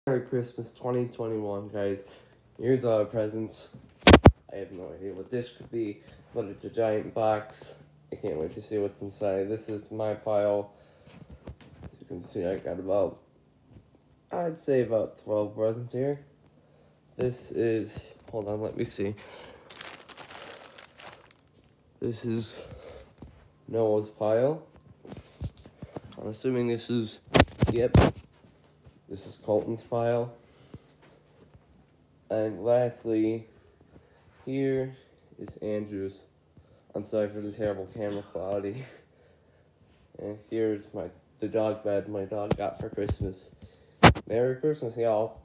Merry Christmas 2021, guys. Here's our presents. I have no idea what this could be, but it's a giant box. I can't wait to see what's inside. This is my pile. As you can see, I got I'd say about 12 presents here. This is, hold on, let me see. This is Noah's pile. I'm assuming this is, yep, this is Colton's pile. And lastly, here is Andrew's. I'm sorry for the terrible camera quality. And here's the dog bed my dog got for Christmas. Merry Christmas, y'all.